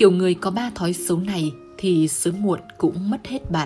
Kiểu người có 3 thói xấu này thì sớm muộn cũng mất hết bạn.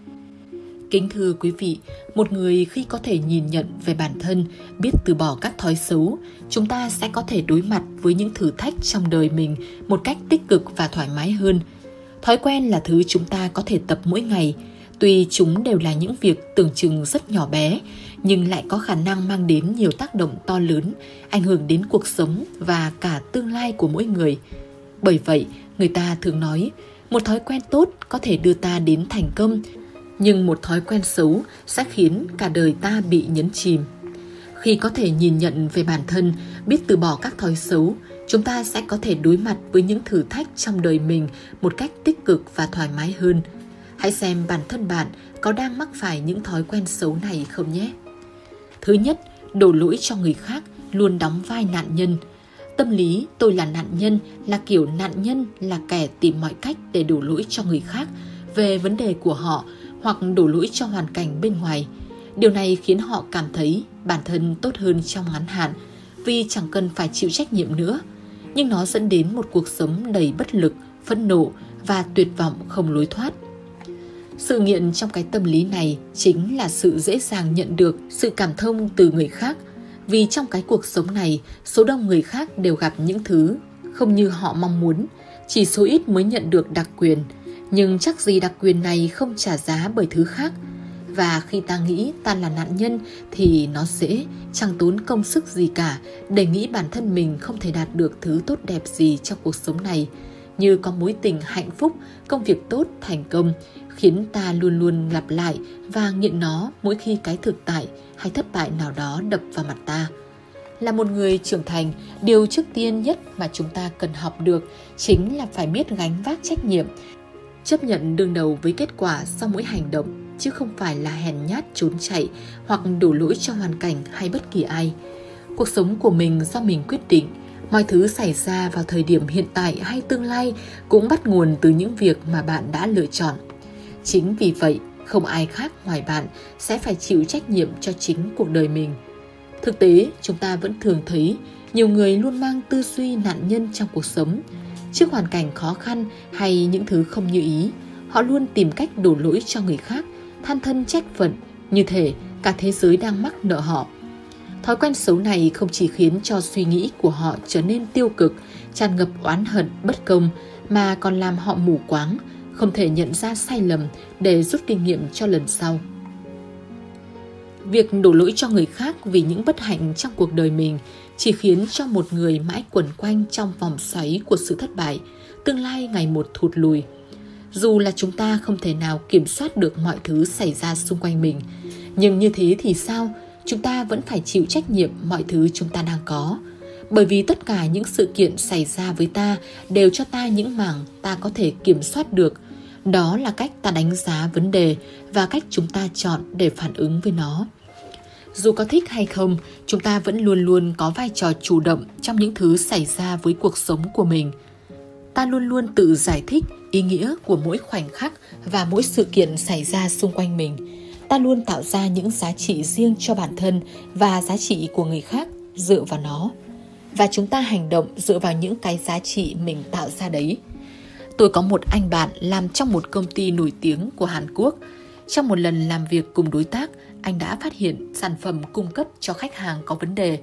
Kính thưa quý vị, một người khi có thể nhìn nhận về bản thân, biết từ bỏ các thói xấu, chúng ta sẽ có thể đối mặt với những thử thách trong đời mình một cách tích cực và thoải mái hơn. Thói quen là thứ chúng ta có thể tập mỗi ngày. Tuy chúng đều là những việc tưởng chừng rất nhỏ bé, nhưng lại có khả năng mang đến nhiều tác động to lớn, ảnh hưởng đến cuộc sống và cả tương lai của mỗi người. Bởi vậy, người ta thường nói, một thói quen tốt có thể đưa ta đến thành công, nhưng một thói quen xấu sẽ khiến cả đời ta bị nhấn chìm. Khi có thể nhìn nhận về bản thân, biết từ bỏ các thói xấu, chúng ta sẽ có thể đối mặt với những thử thách trong đời mình một cách tích cực và thoải mái hơn. Hãy xem bản thân bạn có đang mắc phải những thói quen xấu này không nhé. Thứ nhất, đổ lỗi cho người khác, luôn đóng vai nạn nhân. Tâm lý tôi là nạn nhân là kiểu nạn nhân là kẻ tìm mọi cách để đổ lỗi cho người khác về vấn đề của họ hoặc đổ lỗi cho hoàn cảnh bên ngoài. Điều này khiến họ cảm thấy bản thân tốt hơn trong ngắn hạn vì chẳng cần phải chịu trách nhiệm nữa. Nhưng nó dẫn đến một cuộc sống đầy bất lực, phẫn nộ và tuyệt vọng không lối thoát. Sự nghiện trong cái tâm lý này chính là sự dễ dàng nhận được sự cảm thông từ người khác. Vì trong cái cuộc sống này, số đông người khác đều gặp những thứ không như họ mong muốn, chỉ số ít mới nhận được đặc quyền. Nhưng chắc gì đặc quyền này không trả giá bởi thứ khác. Và khi ta nghĩ ta là nạn nhân thì nó dễ, chẳng tốn công sức gì cả để nghĩ bản thân mình không thể đạt được thứ tốt đẹp gì trong cuộc sống này, như có mối tình hạnh phúc, công việc tốt, thành công, khiến ta luôn luôn lặp lại và nghiện nó mỗi khi cái thực tại hay thất bại nào đó đập vào mặt ta. Là một người trưởng thành, điều trước tiên nhất mà chúng ta cần học được chính là phải biết gánh vác trách nhiệm, chấp nhận đương đầu với kết quả sau mỗi hành động, chứ không phải là hèn nhát trốn chạy hoặc đổ lỗi cho hoàn cảnh hay bất kỳ ai. Cuộc sống của mình do mình quyết định, mọi thứ xảy ra vào thời điểm hiện tại hay tương lai cũng bắt nguồn từ những việc mà bạn đã lựa chọn. Chính vì vậy, không ai khác ngoài bạn sẽ phải chịu trách nhiệm cho chính cuộc đời mình. Thực tế, chúng ta vẫn thường thấy nhiều người luôn mang tư duy nạn nhân trong cuộc sống. Trước hoàn cảnh khó khăn hay những thứ không như ý, họ luôn tìm cách đổ lỗi cho người khác, than thân trách phận, như thể cả thế giới đang mắc nợ họ. Thói quen xấu này không chỉ khiến cho suy nghĩ của họ trở nên tiêu cực, tràn ngập oán hận, bất công, mà còn làm họ mù quáng, không thể nhận ra sai lầm để rút kinh nghiệm cho lần sau. Việc đổ lỗi cho người khác vì những bất hạnh trong cuộc đời mình chỉ khiến cho một người mãi quẩn quanh trong vòng xoáy của sự thất bại, tương lai ngày một thụt lùi. Dù là chúng ta không thể nào kiểm soát được mọi thứ xảy ra xung quanh mình, nhưng như thế thì sao? Chúng ta vẫn phải chịu trách nhiệm mọi thứ chúng ta đang có. Bởi vì tất cả những sự kiện xảy ra với ta đều cho ta những mảng ta có thể kiểm soát được. Đó là cách ta đánh giá vấn đề và cách chúng ta chọn để phản ứng với nó. Dù có thích hay không, chúng ta vẫn luôn luôn có vai trò chủ động trong những thứ xảy ra với cuộc sống của mình. Ta luôn luôn tự giải thích ý nghĩa của mỗi khoảnh khắc và mỗi sự kiện xảy ra xung quanh mình. Ta luôn tạo ra những giá trị riêng cho bản thân và giá trị của người khác dựa vào nó. Và chúng ta hành động dựa vào những cái giá trị mình tạo ra đấy. Tôi có một anh bạn làm trong một công ty nổi tiếng của Hàn Quốc. Trong một lần làm việc cùng đối tác, anh đã phát hiện sản phẩm cung cấp cho khách hàng có vấn đề.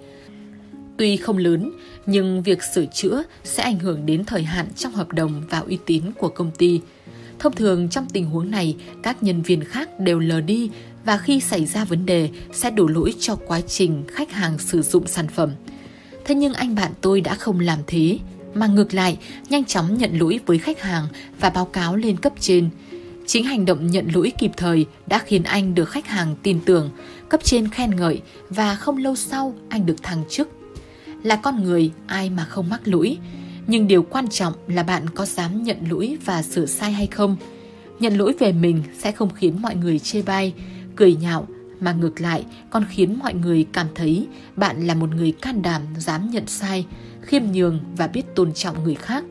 Tuy không lớn, nhưng việc sửa chữa sẽ ảnh hưởng đến thời hạn trong hợp đồng và uy tín của công ty. Thông thường trong tình huống này, các nhân viên khác đều lờ đi và khi xảy ra vấn đề sẽ đổ lỗi cho quá trình khách hàng sử dụng sản phẩm. Thế nhưng anh bạn tôi đã không làm thế, mà ngược lại nhanh chóng nhận lỗi với khách hàng và báo cáo lên cấp trên. Chính hành động nhận lỗi kịp thời đã khiến anh được khách hàng tin tưởng, cấp trên khen ngợi và không lâu sau anh được thăng chức. Là con người, ai mà không mắc lỗi, nhưng điều quan trọng là bạn có dám nhận lỗi và sửa sai hay không. Nhận lỗi về mình sẽ không khiến mọi người chê bai, cười nhạo, mà ngược lại còn khiến mọi người cảm thấy bạn là một người can đảm dám nhận sai, khiêm nhường và biết tôn trọng người khác.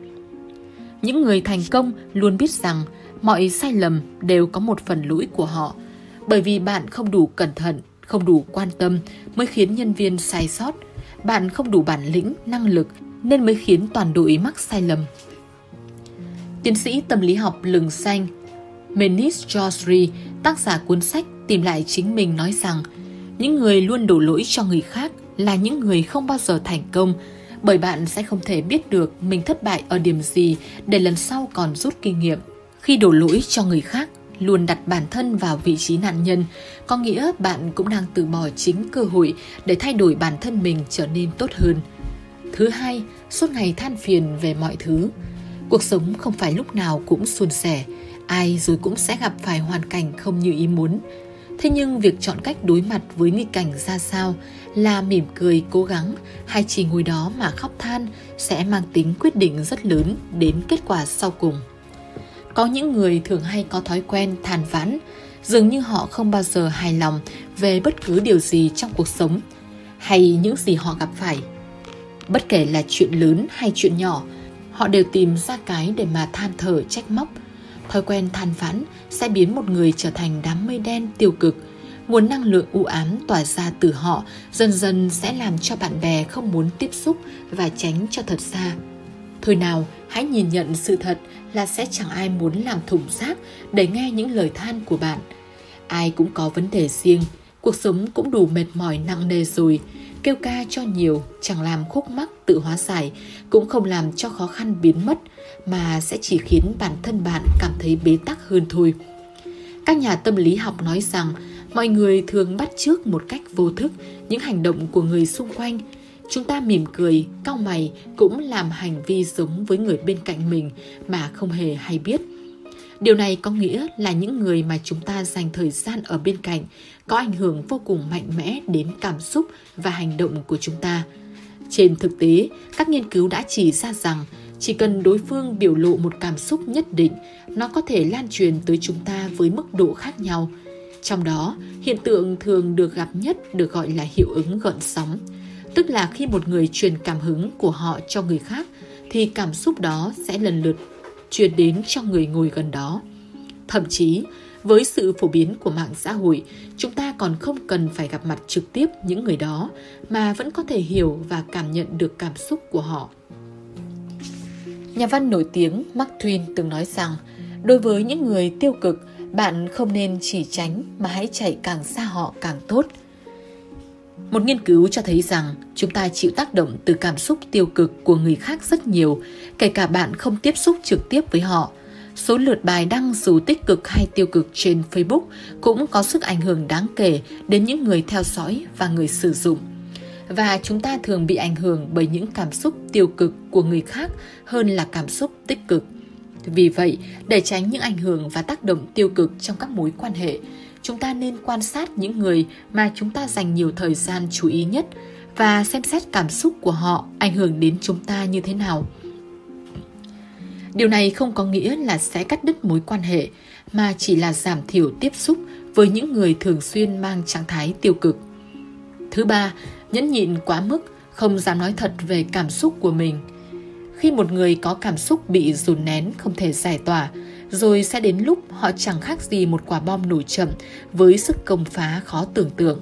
Những người thành công luôn biết rằng mọi sai lầm đều có một phần lỗi của họ, bởi vì bạn không đủ cẩn thận, không đủ quan tâm mới khiến nhân viên sai sót. Bạn không đủ bản lĩnh, năng lực nên mới khiến toàn đội mắc sai lầm. Tiến sĩ tâm lý học lừng xanh Manish Joshi, tác giả cuốn sách Tìm lại chính mình nói rằng những người luôn đổ lỗi cho người khác là những người không bao giờ thành công, bởi bạn sẽ không thể biết được mình thất bại ở điểm gì để lần sau còn rút kinh nghiệm. Khi đổ lỗi cho người khác, luôn đặt bản thân vào vị trí nạn nhân, có nghĩa bạn cũng đang từ bỏ chính cơ hội để thay đổi bản thân mình trở nên tốt hơn. Thứ hai, suốt ngày than phiền về mọi thứ. Cuộc sống không phải lúc nào cũng suôn sẻ, ai rồi cũng sẽ gặp phải hoàn cảnh không như ý muốn. Thế nhưng việc chọn cách đối mặt với nghịch cảnh ra sao, là mỉm cười cố gắng hay chỉ ngồi đó mà khóc than sẽ mang tính quyết định rất lớn đến kết quả sau cùng. Có những người thường hay có thói quen than vãn, dường như họ không bao giờ hài lòng về bất cứ điều gì trong cuộc sống hay những gì họ gặp phải. Bất kể là chuyện lớn hay chuyện nhỏ, họ đều tìm ra cái để mà than thở trách móc. Thói quen than vãn sẽ biến một người trở thành đám mây đen tiêu cực. Nguồn năng lượng u ám tỏa ra từ họ dần dần sẽ làm cho bạn bè không muốn tiếp xúc và tránh cho thật xa. Thôi nào, hãy nhìn nhận sự thật là sẽ chẳng ai muốn làm thủng rác để nghe những lời than của bạn. Ai cũng có vấn đề riêng, cuộc sống cũng đủ mệt mỏi nặng nề rồi. Kêu ca cho nhiều chẳng làm khúc mắc tự hóa giải, cũng không làm cho khó khăn biến mất, mà sẽ chỉ khiến bản thân bạn cảm thấy bế tắc hơn thôi. Các nhà tâm lý học nói rằng mọi người thường bắt chước một cách vô thức những hành động của người xung quanh. Chúng ta mỉm cười, cau mày cũng làm hành vi giống với người bên cạnh mình mà không hề hay biết. Điều này có nghĩa là những người mà chúng ta dành thời gian ở bên cạnh có ảnh hưởng vô cùng mạnh mẽ đến cảm xúc và hành động của chúng ta. Trên thực tế, các nghiên cứu đã chỉ ra rằng chỉ cần đối phương biểu lộ một cảm xúc nhất định, nó có thể lan truyền tới chúng ta với mức độ khác nhau. Trong đó, hiện tượng thường được gặp nhất được gọi là hiệu ứng gợn sóng. Tức là khi một người truyền cảm hứng của họ cho người khác, thì cảm xúc đó sẽ lần lượt truyền đến cho người ngồi gần đó. Thậm chí, với sự phổ biến của mạng xã hội, chúng ta còn không cần phải gặp mặt trực tiếp những người đó, mà vẫn có thể hiểu và cảm nhận được cảm xúc của họ. Nhà văn nổi tiếng Mark Twain từng nói rằng, đối với những người tiêu cực, bạn không nên chỉ tránh mà hãy chạy càng xa họ càng tốt. Một nghiên cứu cho thấy rằng chúng ta chịu tác động từ cảm xúc tiêu cực của người khác rất nhiều, kể cả bạn không tiếp xúc trực tiếp với họ. Số lượt bài đăng dù tích cực hay tiêu cực trên Facebook cũng có sức ảnh hưởng đáng kể đến những người theo dõi và người sử dụng. Và chúng ta thường bị ảnh hưởng bởi những cảm xúc tiêu cực của người khác hơn là cảm xúc tích cực. Vì vậy, để tránh những ảnh hưởng và tác động tiêu cực trong các mối quan hệ, chúng ta nên quan sát những người mà chúng ta dành nhiều thời gian chú ý nhất và xem xét cảm xúc của họ ảnh hưởng đến chúng ta như thế nào. Điều này không có nghĩa là sẽ cắt đứt mối quan hệ, mà chỉ là giảm thiểu tiếp xúc với những người thường xuyên mang trạng thái tiêu cực. Thứ ba, nhẫn nhịn quá mức, không dám nói thật về cảm xúc của mình. Khi một người có cảm xúc bị dồn nén không thể giải tỏa, rồi sẽ đến lúc họ chẳng khác gì một quả bom nổ chậm với sức công phá khó tưởng tượng.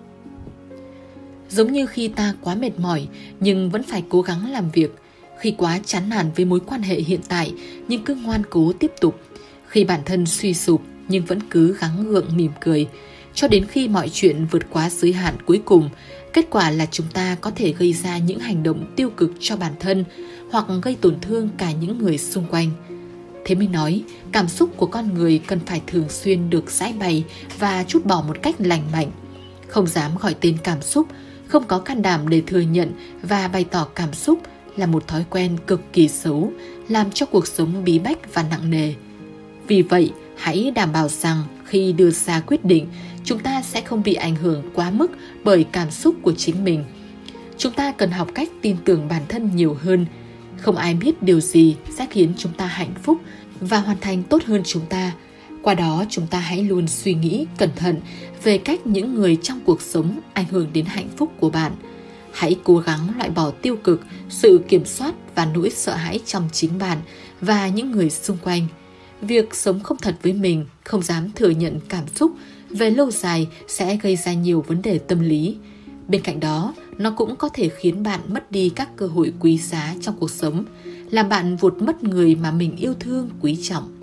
Giống như khi ta quá mệt mỏi nhưng vẫn phải cố gắng làm việc, khi quá chán nản với mối quan hệ hiện tại nhưng cứ ngoan cố tiếp tục, khi bản thân suy sụp nhưng vẫn cứ gắng gượng mỉm cười, cho đến khi mọi chuyện vượt quá giới hạn cuối cùng, kết quả là chúng ta có thể gây ra những hành động tiêu cực cho bản thân hoặc gây tổn thương cả những người xung quanh. Thế mới nói, cảm xúc của con người cần phải thường xuyên được giải bày và trút bỏ một cách lành mạnh. Không dám gọi tên cảm xúc, không có can đảm để thừa nhận và bày tỏ cảm xúc là một thói quen cực kỳ xấu, làm cho cuộc sống bí bách và nặng nề. Vì vậy, hãy đảm bảo rằng khi đưa ra quyết định, chúng ta sẽ không bị ảnh hưởng quá mức bởi cảm xúc của chính mình. Chúng ta cần học cách tin tưởng bản thân nhiều hơn. Không ai biết điều gì sẽ khiến chúng ta hạnh phúc và hoàn thành tốt hơn chúng ta. Qua đó, chúng ta hãy luôn suy nghĩ cẩn thận về cách những người trong cuộc sống ảnh hưởng đến hạnh phúc của bạn. Hãy cố gắng loại bỏ tiêu cực, sự kiểm soát và nỗi sợ hãi trong chính bạn và những người xung quanh. Việc sống không thật với mình, không dám thừa nhận cảm xúc, về lâu dài sẽ gây ra nhiều vấn đề tâm lý. Bên cạnh đó, nó cũng có thể khiến bạn mất đi các cơ hội quý giá trong cuộc sống, làm bạn vụt mất người mà mình yêu thương quý trọng.